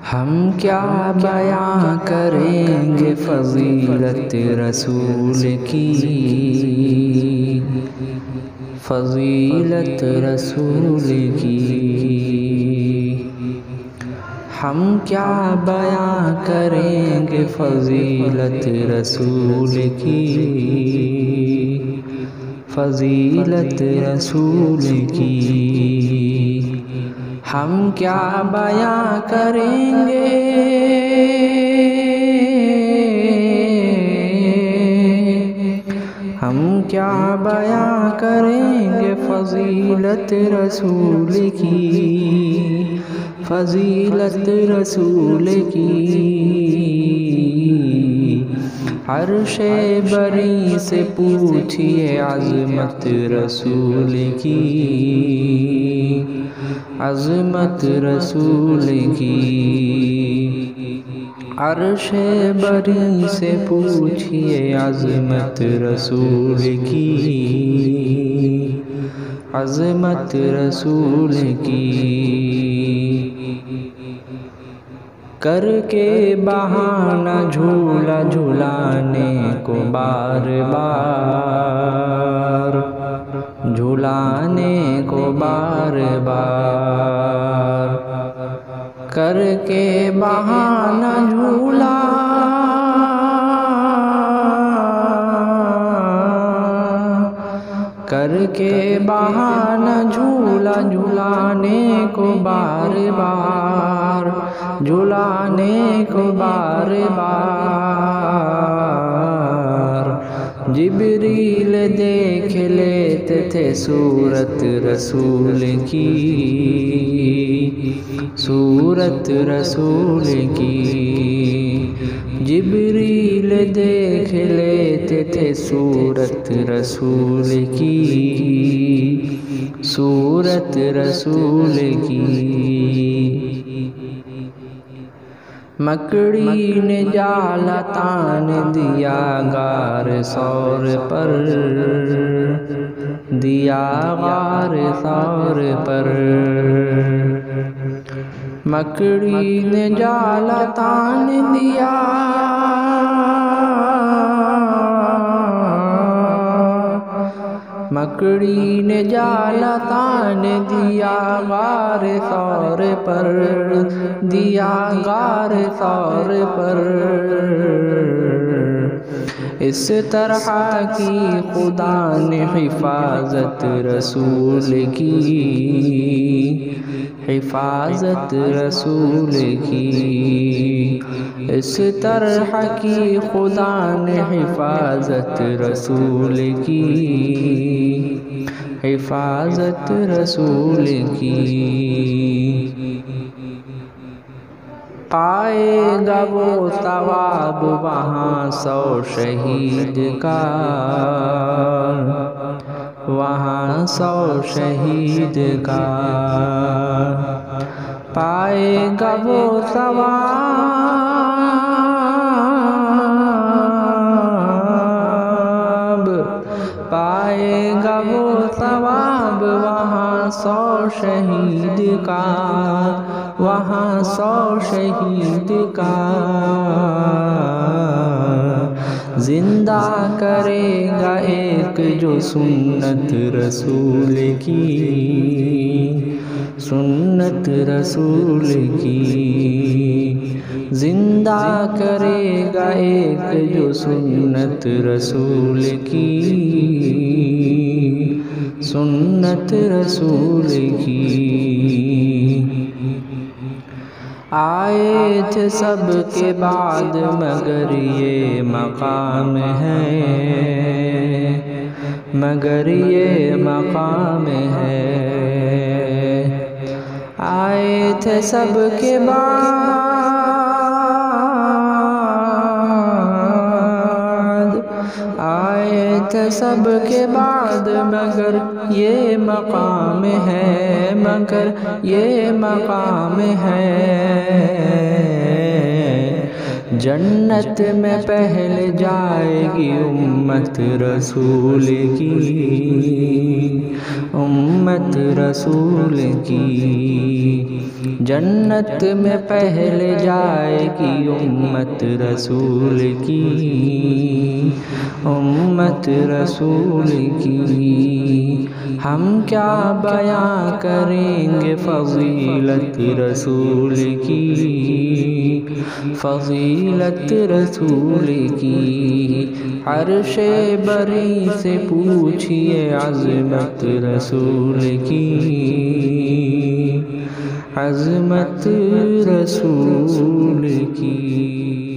ہم کیا بیاں کریں گے فضیلت رسول کی، فضیلت رسول کی۔ ہم کیا بیاں کریں گے فضیلت رسول کی، فضیلت رسول کی۔ ہم کیا بیاں کریں گے، ہم کیا بیاں کریں گے فضیلت رسول کی، فضیلت رسول کی۔ عرش بری سے پوچھئے عظمت رسول کی، عظمت رسول کی۔ عرش بری سے پوچھئے عظمت رسول کی، عظمت رسول کی۔ کر کے بہانہ جھولا جھولانے کو بار بار، جھولانے کو بار بار۔ کر کے بہانہ جھولا، کر کے بہانہ جھولا جھولانے کو بار بار، جھولانے کو بار بار۔ جبریل دیکھ لیتے تھے صورت رسول کی، صورت رسول کی۔ جبریل دیکھ لیتے تھے صورت رسول کی، صورت رسول کی۔ مکڑی نے جالا تان دیا غار ثور پر، دیا غار ثور پر۔ مکڑی نے جالا تان دیا، مکڑی نے جالا تان دیا غار ثور پر، دیا غار ثور پر۔ اس طرح کی خدا نے حفاظت رسول کی، حفاظت رسول کی۔ اس طرح کی خدا نے حفاظت رسول کی، حفاظت رسول کی۔ پائے گا وہ ثواب وہاں 100 شہید کا، وہاں 100 شہید کا۔ پائے گا وہ ثواب، پائے گا وہ ثواب وہاں 100 شہید کا، وہاں 100 شہید کا۔ زندہ کرے گا ایک جو سنت رسول کی، سنت رسول کی۔ زندہ کرے گا ایک جو سنت رسول کی، سنت رسول کی۔ آئے تھے سب کے بعد مگر یہ مقام ہے، مگر یہ مقام ہے۔ آئے تھے سب کے بعد، آئے تھے سب کے بعد مگر یہ مقام ہے، مگر یہ مقام ہے۔ جنت میں پہلے جائے گی امت رسول کی، امت رسول کی۔ جنت میں پہلے جائے گی امت رسول کی، امت رسول کی۔ ہم کیا بیاں کریں گے فضیلت رسول کی، فضیلت رسول کی۔ عرش بری سے پوچھئے عظمت رسول کی، عظمت رسول کی۔